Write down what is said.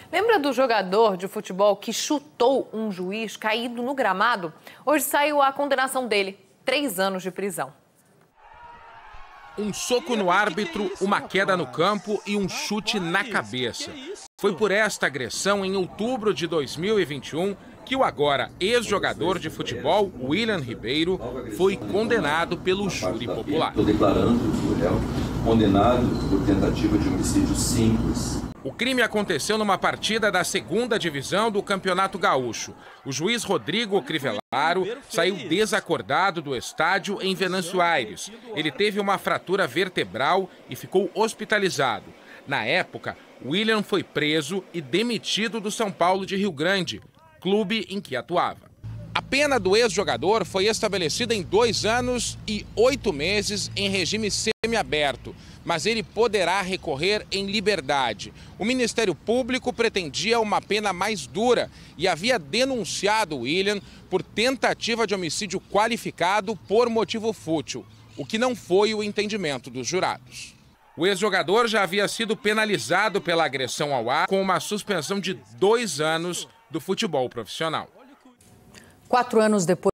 Lembra do jogador de futebol que chutou um juiz caído no gramado? Hoje saiu a condenação dele, 3 anos de prisão. Um soco no árbitro, uma queda no campo e um chute na cabeça. Foi por esta agressão, em outubro de 2021, que o agora ex-jogador de futebol, William Ribeiro, foi condenado pelo júri popular. Estou declarando o réu condenado por tentativa de homicídio simples. O crime aconteceu numa partida da 2ª divisão do Campeonato Gaúcho. O juiz Rodrigo Crivellaro saiu desacordado do estádio em Venâncio Aires. Ele teve uma fratura vertebral e ficou hospitalizado. Na época, William foi preso e demitido do São Paulo de Rio Grande, clube em que atuava. A pena do ex-jogador foi estabelecida em 2 anos e 8 meses em regime semiaberto, mas ele poderá recorrer em liberdade. O Ministério Público pretendia uma pena mais dura e havia denunciado William por tentativa de homicídio qualificado por motivo fútil, o que não foi o entendimento dos jurados. O ex-jogador já havia sido penalizado pela agressão ao ar com uma suspensão de 2 anos do futebol profissional. 4 anos depois